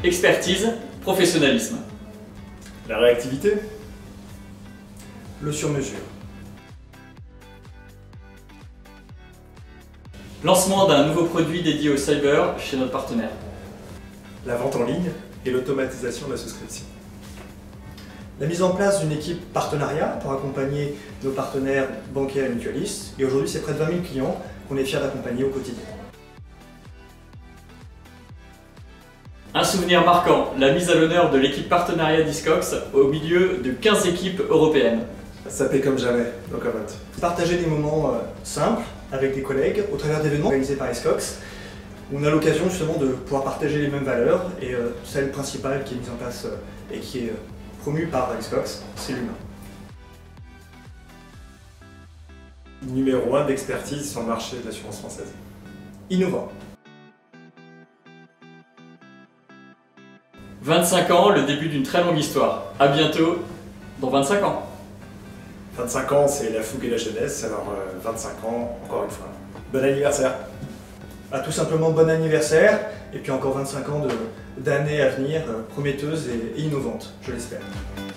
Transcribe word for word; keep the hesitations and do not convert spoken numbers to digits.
Expertise, professionnalisme. La réactivité. Le sur-mesure. Lancement d'un nouveau produit dédié au cyber chez notre partenaire. La vente en ligne et l'automatisation de la souscription. La mise en place d'une équipe partenariat pour accompagner nos partenaires bancaires et mutualistes. Et aujourd'hui, c'est près de vingt mille clients qu'on est fiers d'accompagner au quotidien. Un souvenir marquant, la mise à l'honneur de l'équipe partenariat Discox au milieu de quinze équipes européennes. Ça paie comme jamais, no comment. Partager des moments euh, simples avec des collègues au travers d'événements organisés par Discox, où on a l'occasion justement de pouvoir partager les mêmes valeurs et euh, celle principale qui est mise en place euh, et qui est euh, promue par Discox, c'est l'humain. Numéro un d'expertise sur le marché de l'assurance française. Innovant. vingt-cinq ans, le début d'une très longue histoire. À bientôt dans vingt-cinq ans. vingt-cinq ans, c'est la fougue et la jeunesse, alors euh, vingt-cinq ans, encore une fois. Bon anniversaire! Ah, tout simplement bon anniversaire et puis encore vingt-cinq ans d'années à venir euh, prometteuses et, et innovantes, je l'espère.